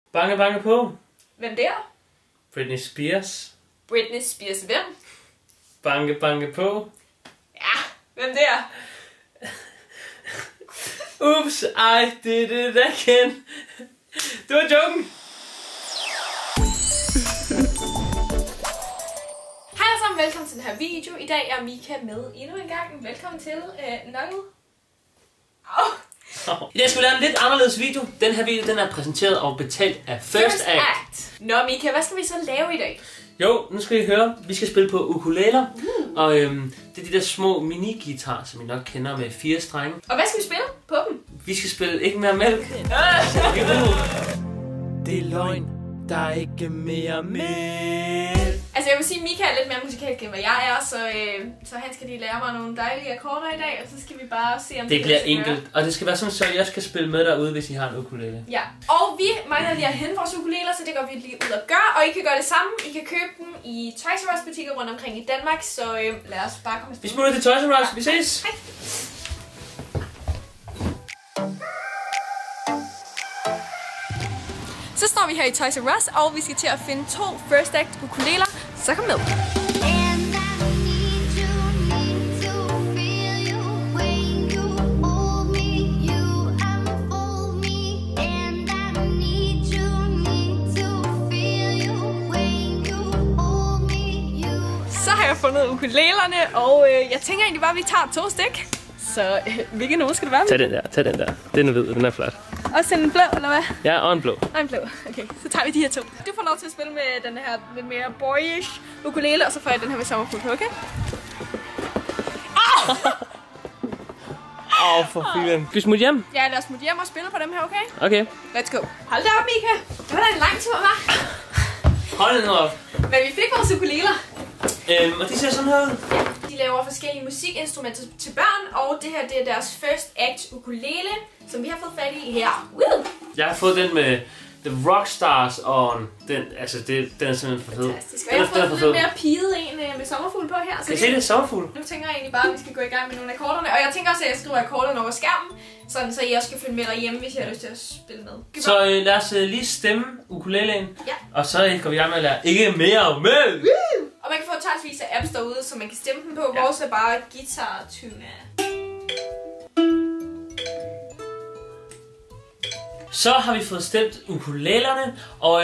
Banke, banke på. Hvem der? Britney Spears. Britney Spears hvem? Banke, banke på. Ja, hvem der? Oops, I did it again. Det var joken. Hej alle sammen, velkommen til den her video. I dag er Mika med endnu en gang. Velkommen til Knuckle. I dag skal vi lave en lidt anderledes video. Den her video den er præsenteret og betalt af First Act. Nå Mika, hvad skal vi så lave i dag? Jo, nu skal I høre. Vi skal spille på ukuleler. Og det er de der små mini-guitar, som I nok kender med 4 strenge. Og hvad skal vi spille på dem? Vi skal spille Ikke Mere Mælk. Det er løgn. Der er ikke mere mælk. Altså jeg vil sige, at Mika er lidt mere musikalsk end hvad jeg er, så han skal lige lære mig nogle dejlige akkorder i dag, og så skal vi bare se om det bliver enkelt. Og det skal være sådan, så jeg skal spille med derude, hvis I har en ukulele. Ja, og vi mangler lige at hente vores ukuleler, så det går vi lige ud og gøre, og I kan gøre det samme. I kan købe dem i Toys R Us butikker rundt omkring i Danmark, så lad os bare komme afsted. Vi smutter til Toys R Us. Vi ses! Hej. Så står vi her i Toys R Us, og vi skal til at finde 2 First Act ukuleler, så kom med. Så har jeg fundet ukulelerne, og jeg tænker egentlig bare, at vi tager 2 stik. Så hvilken nummer skal det være? Tag den der. Den er hvid, den er flot. Også en blå, eller hvad? Ja, og en blå. Og en blå. Okay, så tager vi de her 2. Du får lov til at spille med den her lidt mere boyish ukulele, og så får jeg den her med sommerfugl på, okay? For filen. Skal vi smutte hjem? Ja, lad os smutte hjem og spille på dem her, okay? Okay. Let's go. Hold da op, Mika. Det var da en lang tur, hva'? Hold den op. Men vi fik vores ukuleler. Og de ser sådan her ud. Ja, de laver forskellige musikinstrumenter til børn, og det her det er deres First Act ukulele, som vi har fået fat i her. Woo! Jeg har fået den med The Rockstars on. Den er simpelthen for fed. Fantastisk. Og jeg har fået en lidt mere piget en med sommerfugl på her. Så kan I se det? Sommerfugl? Nu tænker jeg egentlig bare, at vi skal gå i gang med nogle af akkorderne. Og jeg tænker også, at jeg skriver akkorderne over skærmen, sådan så I også kan følge med derhjemme, hvis I har lyst til at spille med. Så lad os lige stemme ukulelen. Ja. Og så går vi i gang med at lære Ikke Mere Mælk. Og man kan få tonsvis af apps derude, så man kan stemme dem på. Ja. Vores er bare Guitar Tuna. Så har vi fået stemt ukulelerne, og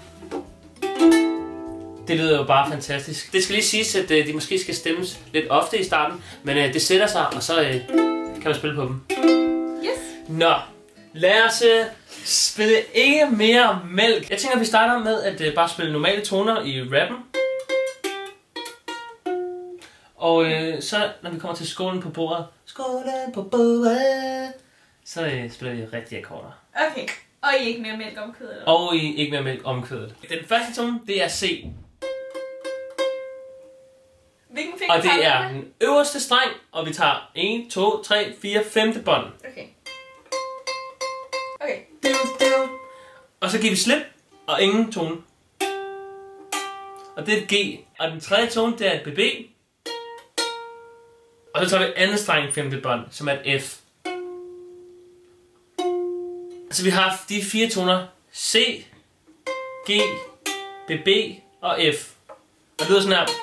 det lyder jo bare fantastisk. Det skal lige siges, at de måske skal stemmes lidt ofte i starten, men det sætter sig, og så kan man spille på dem. Yes. Nå, lad os spille Ikke Mere Mælk. Jeg tænker, at vi starter med at bare spille normale toner i rappen. Og så når vi kommer til skålen på bordet, skålen på bordet, så spiller vi rigtige akkorder. Okay, og I Ikke Mere Mælk omkvædet? Og I Ikke Mere Mælk omkvædet. Den første tone, det er C. Hvilken finger? Og det er den øverste streng, og vi tager 1, 2, 3, 4, 5. bånd. Okay. Okay. Og så giver vi slip, og ingen tone. Og det er et G. Og den tredje tone, det er et BB. Og så tager vi anden streng 5. bånd, som er et F. Så vi har de 4 toner C, G, BB og F. Og det lyder sådan her.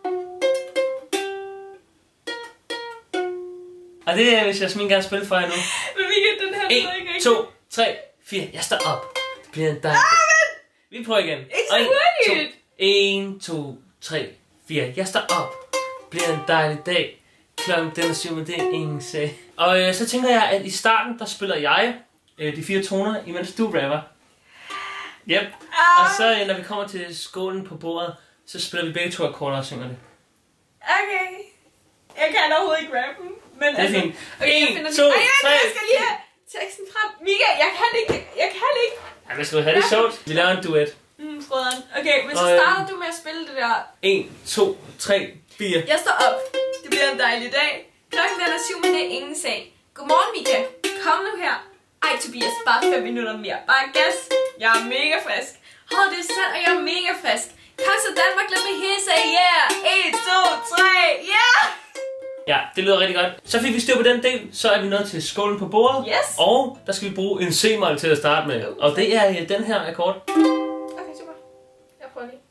Og det er, hvis jeg sminker gerne spille for jer nu. Men vi kan den her 1, 2, 3, 4. Jeg står op. Det bliver en dejlig. Vi prøver igen. Ikke så hurtigt. 1, 2, 3, 4. Jeg står op. Det bliver en dejlig dag. Klokken den er 7, men det er ingen sag. Og så tænker jeg, at i starten, der spiller jeg de 4 toner, imens du rapper. Yep. Og så når vi kommer til skålen på bordet, så spiller vi begge 2 akkorder og synger det. Okay. Jeg kan overhovedet ikke rappen. Men det er fint. Okay, 1, 2, 3. Jeg skal lige have teksten frem. Mika, jeg kan ikke. Ja, men skal du have det sjovt? Vi laver en duet. Frøderen. Okay, men så starter du med at spille det der. 1, 2, 3, 4. Jeg står op. Det bliver en dejlig dag. Klokken den er 7, men det er ingen sag. Godmorgen, Mika. Kom nu her. Ej, Tobias, bare 5 minutter mere. Bare gas. Jeg er mega frisk. Hold det sandt, og jeg er mega frisk. Kom så Danmark, lad mig hisse, yeah. 1, 2, 3, yeah. Ja, det lyder rigtig godt. Så fik vi styr på den del, så er vi nået til skålen på bordet. Yes. Og der skal vi bruge en C-mol til at starte med. Og det er den her akkord. Okay, super. Jeg prøver lige.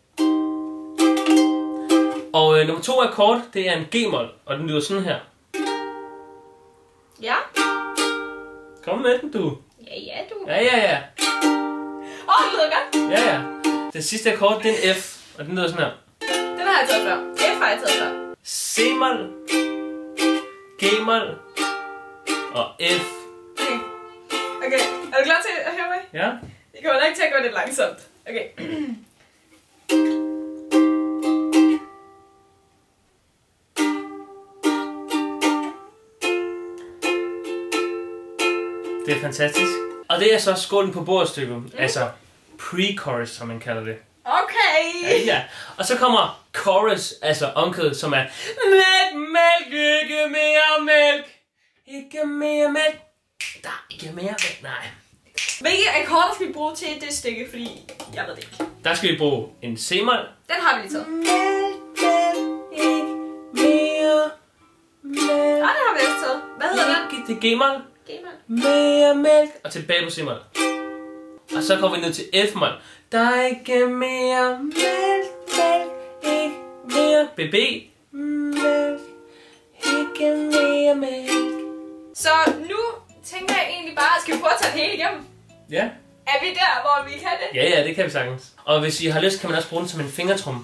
Og nummer 2 akkord, det er en G-mol, og den lyder sådan her. Ja. Kom med den, du. Ja, du. Ja. Det lyder godt. Ja. Den sidste akkord, det er en F, og den lyder sådan her. Den har jeg taget før. F har jeg taget før. C-mol, G-mol og F. Okay, er du klar til at høre mig? Ja. Det kommer nok til at gå lidt langsomt. Okay. Det er fantastisk. Og det er så skålen på bordstykket. Altså pre-chorus, som man kalder det. Okay. Ja. Og så kommer chorus, altså omkvædet, som er mælk, ikke mere mælk. Ikke mere mælk. Der er ikke mere mælk, nej. Hvilke akkorder skal vi bruge til det stykke, fordi jeg ved det ikke. Der skal vi bruge en C-mol. Den har vi lige taget. Mælk, ikke mere mælk. Den har vi også taget. Hvad hedder den? Det er G-mol. G-mol. Mere mælk. Og tilbage på C-mol. Og så går vi ned til F-mol. Der er ikke mere mælk, ikke mere BB. Mælk, ikke mere mælk. Så nu tænker jeg egentlig bare, skal vi prøve at tage det hele igennem? Ja. Er vi der, hvor vi kan det? Ja, det kan vi sagtens. Og hvis I har lyst, kan man også bruge den som en fingertrum.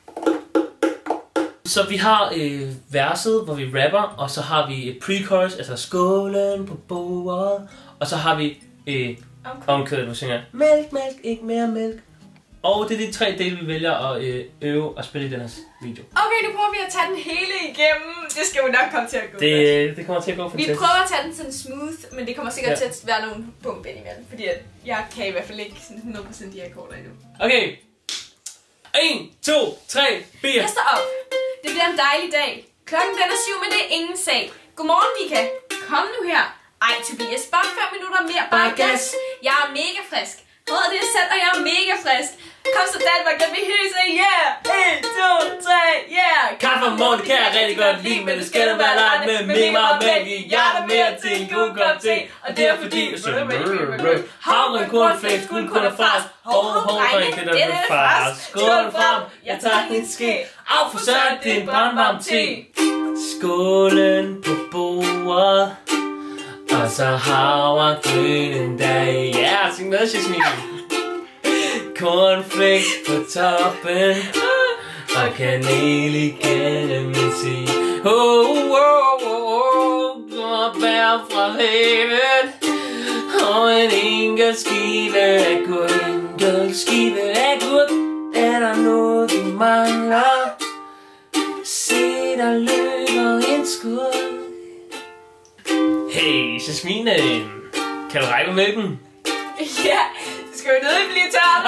Så vi har verset, hvor vi rapper, og så har vi pre-chorus, altså skålen på bordet. Og så har vi omkvædet, hvor vi synger mælk, mælk, ikke mere mælk. Og det er de 3 dele, vi vælger at øve og spille i den her video. Okay, nu prøver vi at tage den hele igennem. Det skal jo nok komme til at gå. Det kommer til at gå fantastisk. Vi prøver at tage den sådan smooth, men det kommer sikkert til at være nogle bump indimellem. Fordi jeg kan i hvert fald ikke sådan 100% de akkorder endnu. Okay. 1, 2, 3, 4. Jeg står op. Det bliver en dejlig dag. Klokken den er 7, men det er ingen sag. Godmorgen, Mika. Kom nu her. Ej, Tobias, bare 5 minutter mere. Bare gas. Jeg er mega frisk. Håret det er sat, og jeg er mega frisk. Kom så Danmark, lad vi hyse, yeah! 1, 2, 3, yeah! Kaffe om morgenen kan jeg rigtig godt lide, men det skal da være langt med mega meget mælk i. Jeg er mere til en god kop te, og det er fordi havre, cornflakes, guldkorn og fars. Drenge, det er fars. Skål frem, jeg tager en ske. Af for søren, det er en brandvarm te. Skålen på bordet. Og så havregrynen dag. Ja, syng med, Jasmin. Cornflakes på toppen. Og kanel igennem en sige. Og bær fra havet. Og en enkelt skive af gurk. En enkelt skive af gurk. Er der noget, vi mangler? Se, der løber en skurk. Hey, Jasmine, kan du række mælken? Ja, det skal jo nødt blive tørt.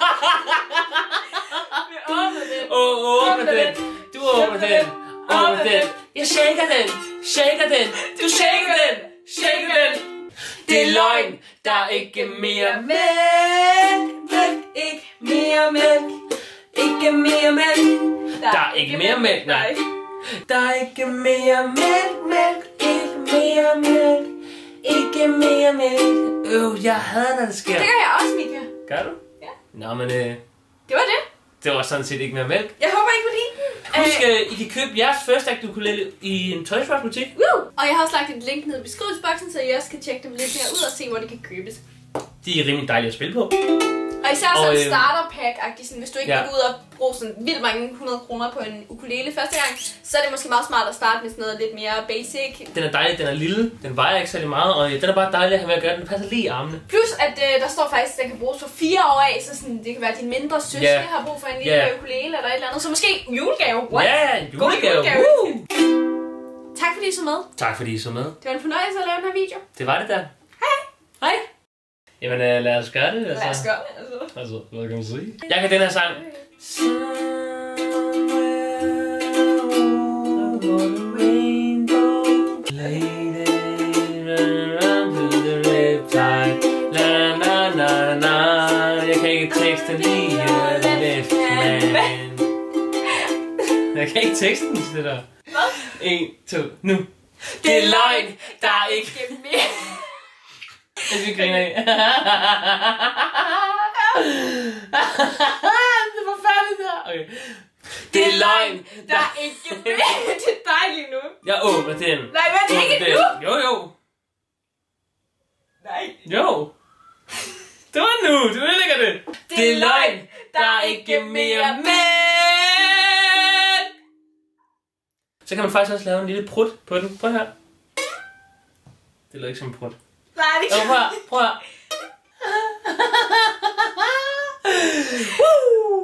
Vi åbner den. Åbner den. Du åbner den. Åbner den. Jeg shaker den. Shaker den. Du shaker den. Shaker den. Det er løgn. Der er ikke mere mælk. Mælk. Ikke mere mælk. Ikke mere mælk. Der er ikke mere mælk, nej. Der er ikke mere mælk, mælk, ikke mere mælk, ikke mere mælk. Jeg hader, når det sker. Det gør jeg også, Mika. Gør du? Ja. Nå, men det var det. Det var sådan set ikke mere mælk. Jeg håber, I kunne lide den. Husk, I kan købe jeres første akt ukulele i en Toys R Us butik. Og jeg har også lagt et link ned i beskrivelsesboksen, så I også kan tjekke dem lidt mere ud og se, hvor de kan købes. De er rimelig dejlige at spille på. Og især sådan en starter-pack-agtig, hvis du ikke vil gå ud og bruge sådan vildt mange 100 kroner på en ukulele første gang, så er det måske meget smart at starte med sådan noget lidt mere basic. Den er dejlig, den er lille, den vejer ikke særlig meget, og den er bare dejlig at have med at gøre, den passer lige i armene. Plus at der står faktisk, at den kan bruges for 4 år af, så sådan, det kan være, at din mindre søskende har brug for en lille ukulele eller et eller andet. Så måske julegave. What? Ja, julegave. Tak fordi I så med. Tak fordi I så med. Det var en fornøjelse at lave den her video. Det var det da. Hej. Hej. Jamen lad os gøre det. Lad os gøre det, altså, hvad kan man sige? Jeg kan den her sang. Jeg kan ikke teksten lige left man. Jeg kan ikke teksten til det der. Hvad? 1, 2, nu. Det er løgn, der er ikke mere. Jeg skal grine af. Det er forfærdeligt der. Okay. Det er løgn, der er ikke mere. Det er dig lige nu. Jeg åbner den. Nej, men det er ikke nu. Jo. Nej. Jo. Det var nu, du ødelægger det. Det er løgn, der er ikke mere mænd. Så kan man faktisk også lave en lille prut på den. Prøv her. Det lød ikke som en prut. Nej, det er ikke. Prøv her.